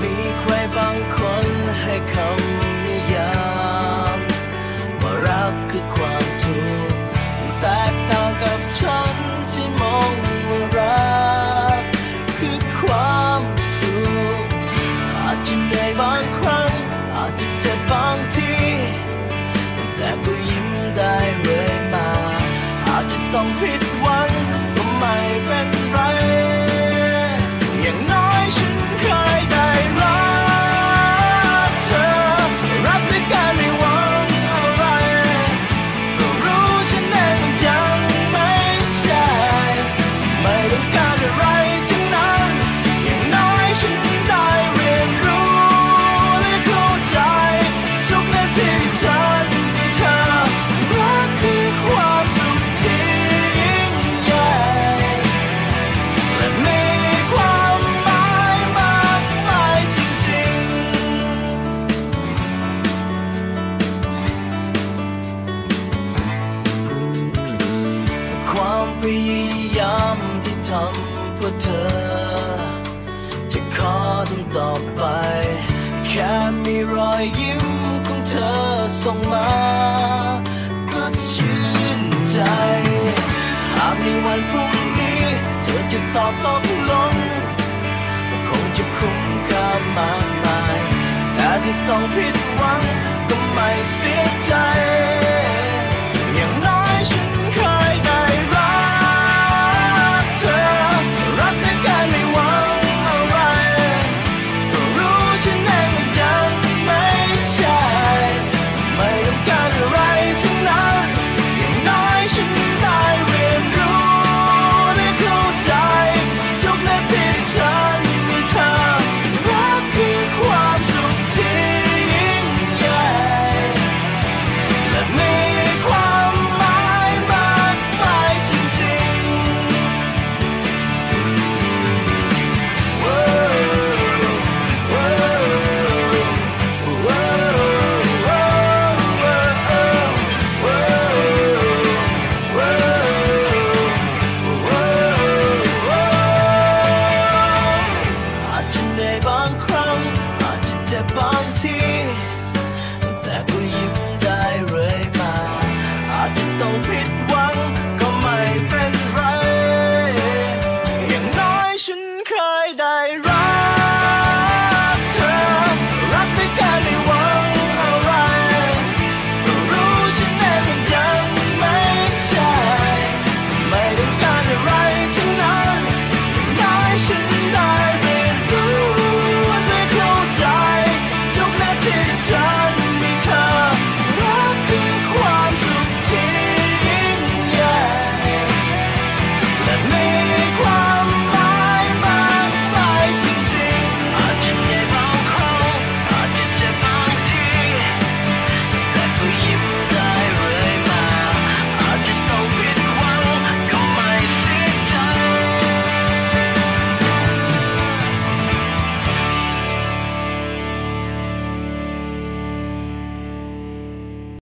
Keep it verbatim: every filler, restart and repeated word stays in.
มีใครบางคนให้คำนิยามว่ารักคือความทุกข์แตกต่างกับฉันที่มองว่ารักคือความสุขอาจจะเหนื่อยบางครั้งอาจจะเจ็บบางทีแต่ก็ยิ้มได้เรื่อยมาอาจจะต้องผิดหวังก็ไม่เป็นไรอย่างน้อยฉันเคยได้รักเธอรักด้วยกันไม่หวังอะไรก็รู้ฉันเองมันยังไม่ใช่ไม่ต้องการอะไรทั้งนั้นอย่างน้อยฉันได้เรียนรู้และเข้าใจทุกนาทีที่ฉันมีเธอรักคือความสุขที่ยิ่งใหญ่และมีความหมายมากมายจริงๆความพยายามที่ทำเพื่อเธอจะขอทำต่อไปแค่มีรอยยิ้มของเธอส่งมาก็ชื่นใจหากในวันพรุ่งนี้เธอจะตอบตกลงคงจะคุ้มค่ามากมายแต่ที่ต้องผิดหวังก็ไม่เสียใจ